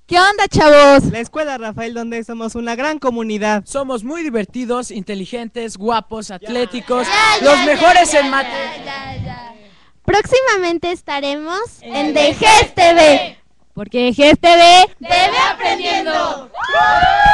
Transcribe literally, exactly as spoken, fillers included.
¿Qué onda, chavos? La escuela Rafael, donde somos una gran comunidad. Somos muy divertidos, inteligentes, guapos, atléticos, Ya, ya, los ya, mejores ya, en ya, mate. ya, ya. Próximamente estaremos En en The The G E S T V. Porque G E S T V Te ve aprendiendo.